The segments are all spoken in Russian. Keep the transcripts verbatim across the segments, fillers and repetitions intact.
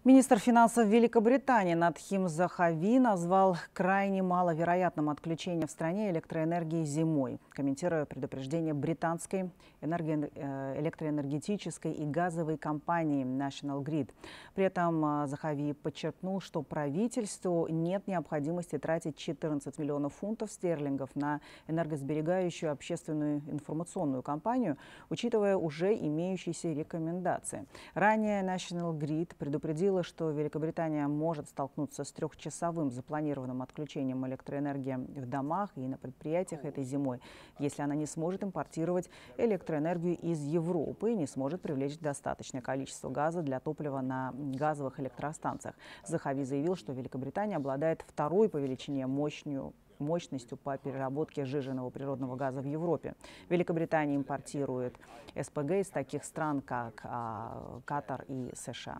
Министр финансов Великобритании Надхим Захави назвал крайне маловероятным отключение в стране электроэнергии зимой, комментируя предупреждение британской энерго- электроэнергетической и газовой компании National Grid. При этом Захави подчеркнул, что правительству нет необходимости тратить четырнадцать миллионов фунтов стерлингов на энергосберегающую общественную информационную кампанию, учитывая уже имеющиеся рекомендации. Ранее National Grid предупредил, что Великобритания может столкнуться с трехчасовым запланированным отключением электроэнергии в домах и на предприятиях этой зимой, если она не сможет импортировать электроэнергию из Европы и не сможет привлечь достаточное количество газа для топлива на газовых электростанциях. Захави заявил, что Великобритания обладает второй по величине мощью мощностью по переработке сжиженного природного газа в Европе. Великобритания импортирует эс пэ гэ из таких стран, как а, Катар и США.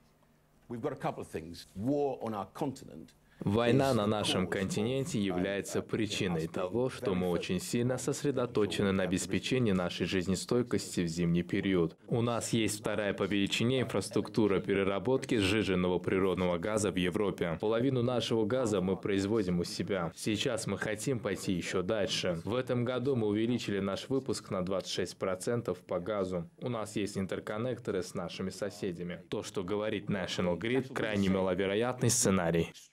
Война на нашем континенте является причиной того, что мы очень сильно сосредоточены на обеспечении нашей жизнестойкости в зимний период. У нас есть вторая по величине инфраструктура переработки сжиженного природного газа в Европе. Половину нашего газа мы производим у себя. Сейчас мы хотим пойти еще дальше. В этом году мы увеличили наш выпуск на двадцать шесть процентов по газу. У нас есть интерконнекторы с нашими соседями. То, что говорит National Grid, крайне маловероятный сценарий.